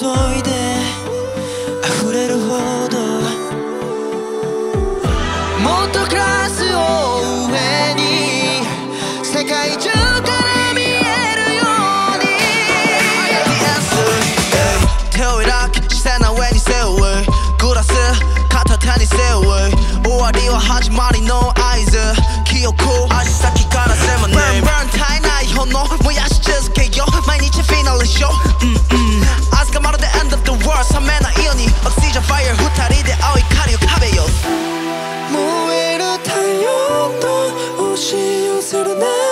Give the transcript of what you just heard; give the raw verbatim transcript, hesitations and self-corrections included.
いで溢れるほどもっとクラスを上に世界中から見えるように The answer 手を開き視線の上に背負いグラス片手に背負い終わりは始まりの合図記憶足先から迫る Burn burn 絶えない炎燃やし続けよう毎日フィナルショー、うんうん、明日がまるで end of the world 冷めないようにオキシジェンファイア二人で青い光を壁よ燃える太陽と押し寄せるね